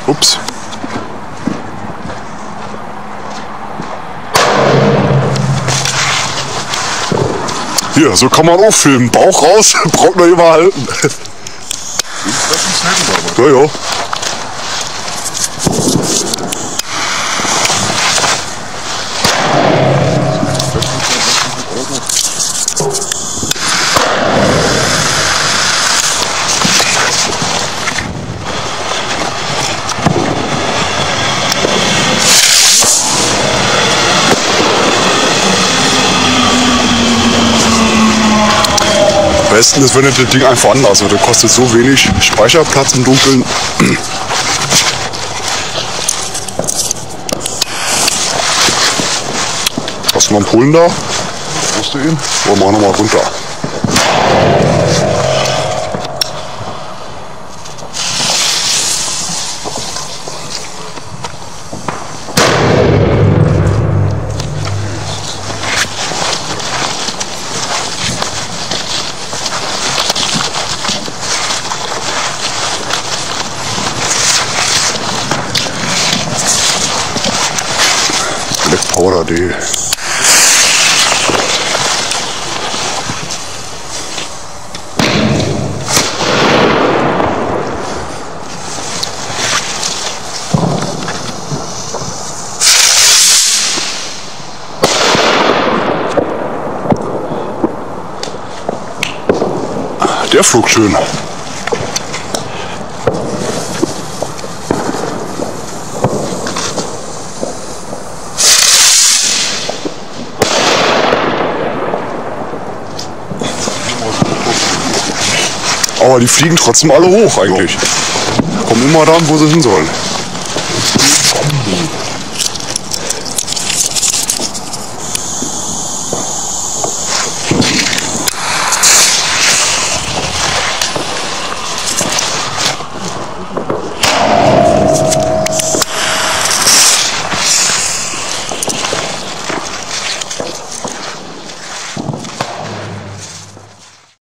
Ups. Hier, so kann man auch filmen. Bauch raus, braucht nur immer halten. Ja, ja. Am besten ist, wenn du das Ding einfach anlässt. Das kostet so wenig Speicherplatz im Dunkeln. Hast du noch einen Polen da? Brauchst du ihn? Oder machen wir nochmal runter? Powder.de. Der flog schön. Aber die fliegen trotzdem alle hoch eigentlich. Kommen immer da, wo sie hin sollen.